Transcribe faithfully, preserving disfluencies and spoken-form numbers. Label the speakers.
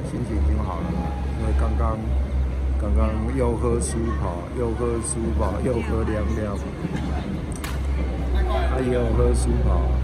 Speaker 1: 心情已经好了，因为刚刚刚刚又喝舒跑，又喝舒跑，又喝凉凉，啊，也有喝舒跑。